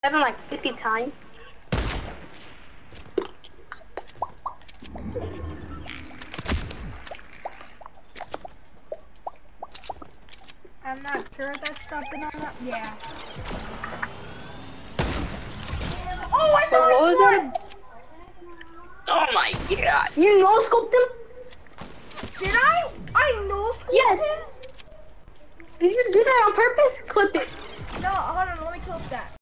happened like 50 times. I'm not sure if that's something or not. Yeah. Oh, I know. Wait, what was that? Oh my god. You no scoped him? Did I? I know. Yes. Did you do that on purpose? Clip it. No, hold on. Let me clip that.